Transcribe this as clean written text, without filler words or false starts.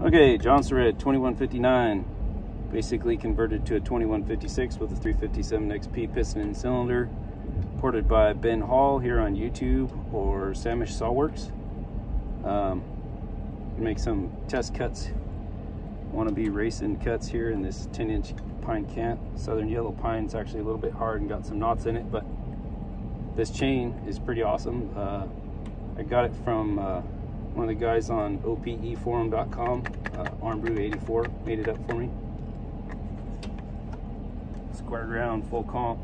Okay, Jonsered 2159, basically converted to a 2156 with a 357 XP piston and cylinder, ported by Ben Hall here on YouTube or Samish Saw Works. Make some test cuts. Want to be racing cuts here in this 10-inch pine cant. Southern yellow pine is actually a little bit hard and got some knots in it, but this chain is pretty awesome. I got it from one of the guys on opeforum.com. Armbrew84 made it up for me. Square ground, full comp.